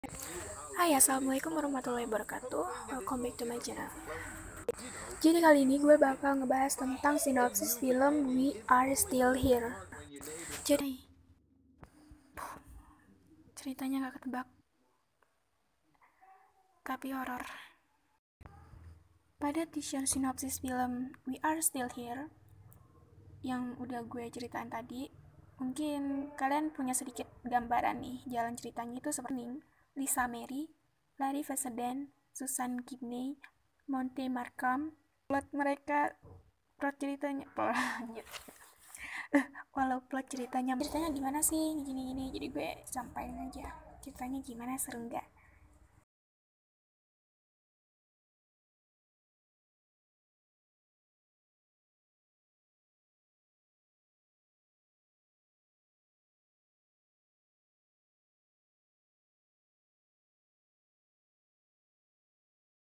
Hai, assalamualaikum warahmatullahi wabarakatuh. Welcome back to my channel. Jadi kali ini gue bakal ngebahas tentang sinopsis film We Are Still Here. Jadi ceritanya gak ketebak, tapi horor. Pada teaser sinopsis film We Are Still Here yang udah gue ceritain tadi, mungkin kalian punya sedikit gambaran nih jalan ceritanya itu seperti Lisa Mary, Larry Fessenden, Susan Gibney, Monte Markham. Plot ceritanya gimana sih gini, jadi gue sampaikan aja ceritanya gimana, seru nggak.